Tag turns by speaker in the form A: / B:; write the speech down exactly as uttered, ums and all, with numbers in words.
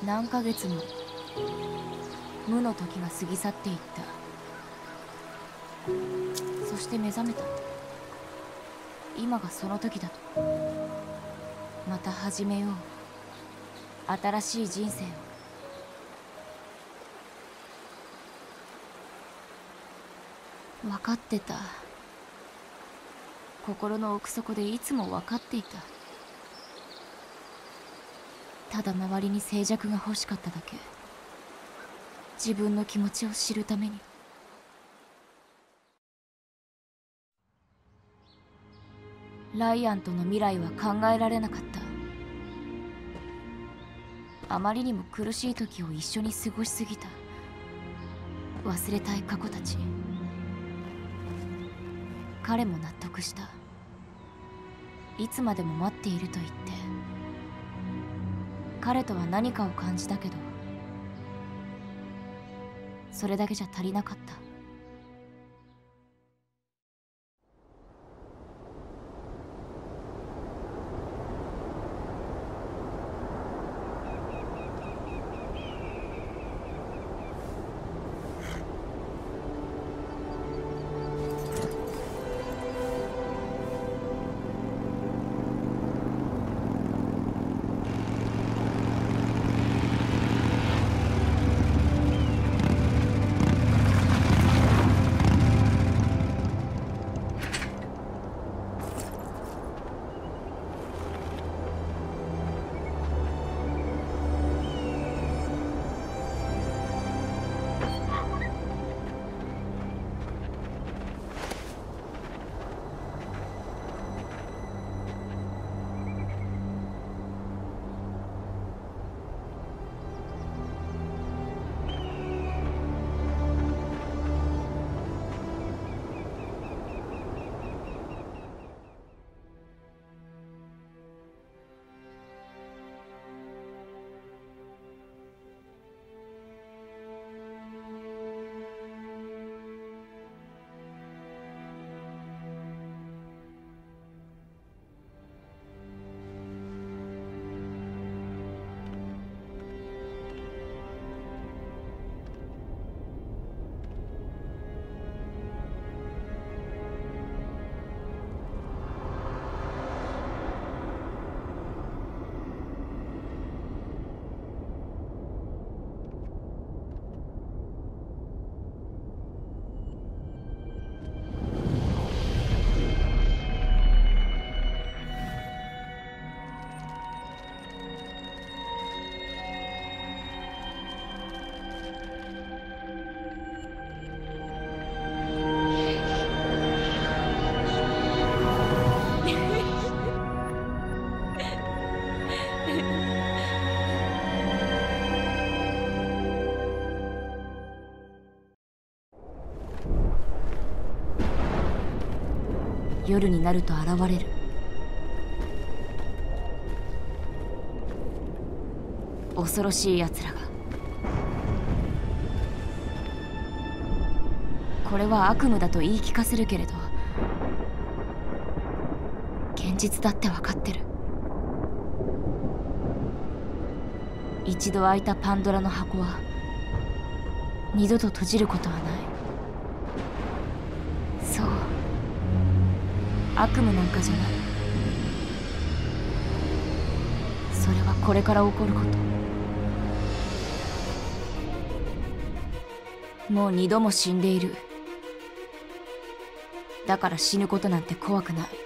A: 何ヶ月も無の時が過ぎ去っていった。そして目覚めた。今がその時だと。また始めよう、新しい人生を。分かってた。心の奥底でいつも分かっていた。ただ周りに静寂が欲しかっただけ。自分の気持ちを知るために。ライアンとの未来は考えられなかった。あまりにも苦しい時を一緒に過ごしすぎた。忘れたい過去たち。彼も納得した。いつまでも待っていると言って。彼とは何かを感じたけど、それだけじゃ足りなかった。夜になると現れる。恐ろしい奴らが。これは悪夢だと言い聞かせるけれど、現実だって分かってる。一度開いたパンドラの箱は二度と閉じることはない。そう、悪夢なんかじゃない。それはこれから起こること。もう二度も死んでいる。だから死ぬことなんて怖くない。